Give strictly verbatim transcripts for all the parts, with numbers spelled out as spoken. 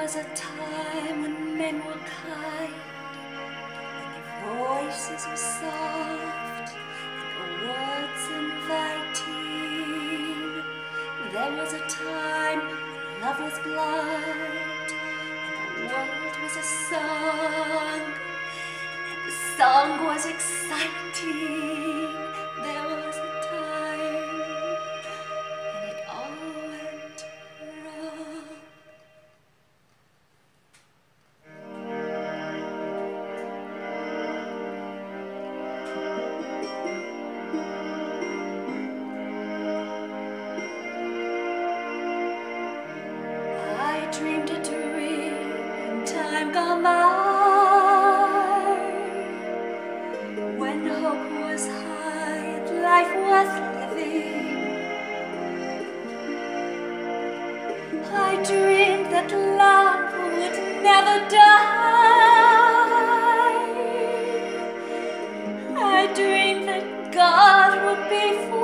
was a time when men were kind, and their voices were soft, and their words inviting. There was a time when love was blind, and the world was a song, and the song was exciting. There was a time when it all went wrong. I dreamed a dream in time gone by, when hope was high and life worth living. I dreamed that love would never die. I dreamed that God would be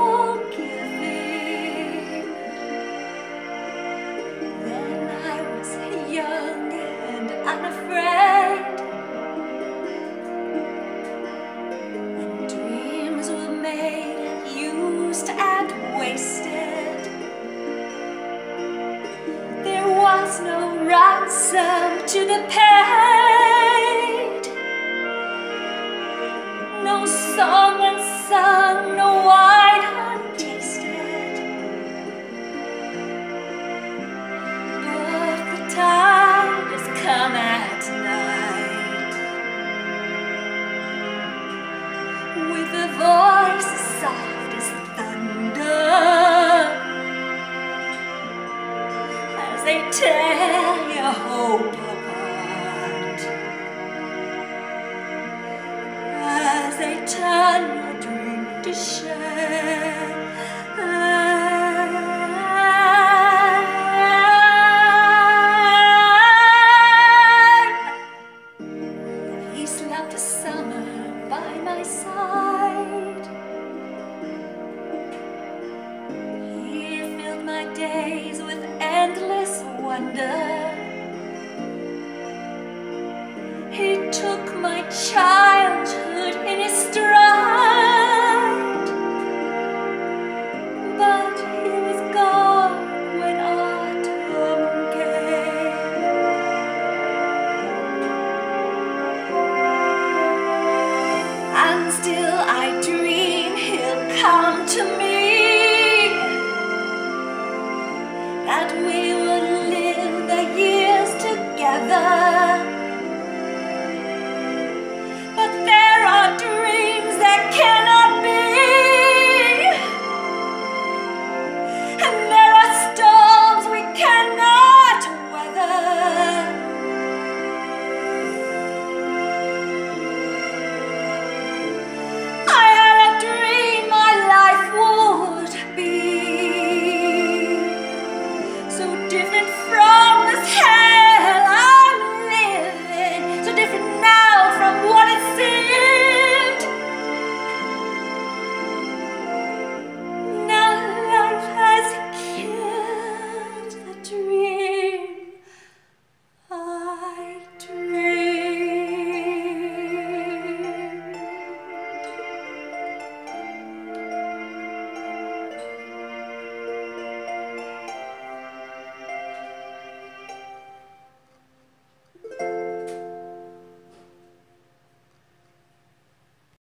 forgiving. Then I was young and unafraid, when dreams were made and used and wasted. There was no ransom to the paid, no song unsung, no wine untasted. But the time has come at night, with a voice as soft as thunder, as they tear your hope apart, as they turn your dream to shame. He slept a summer by my side. He filled my days with endless wonder.